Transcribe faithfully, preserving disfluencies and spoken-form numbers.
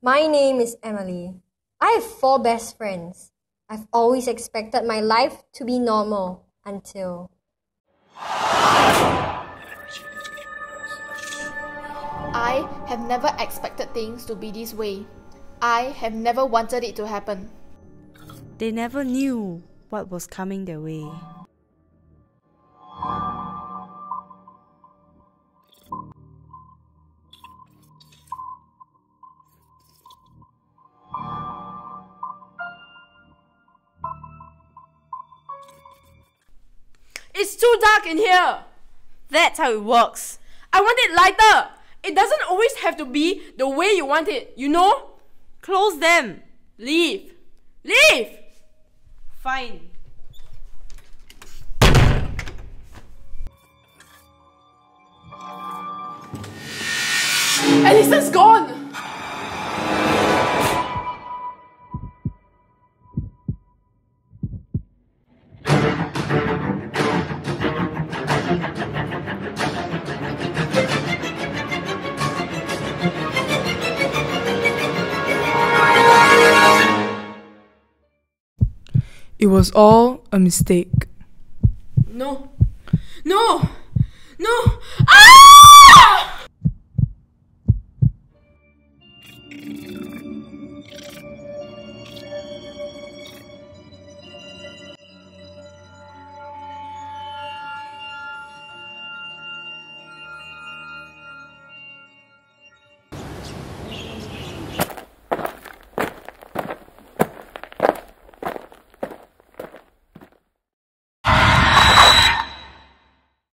My name is Emily. I have four best friends. I've always expected my life to be normal until... I have never expected things to be this way. I have never wanted it to happen. They never knew what was coming their way. It's too dark in here! That's how it works. I want it lighter! It doesn't always have to be the way you want it, you know? Close them. Leave! Leave! Fine. Alice's gone! It was all a mistake. No. No! No! Ah!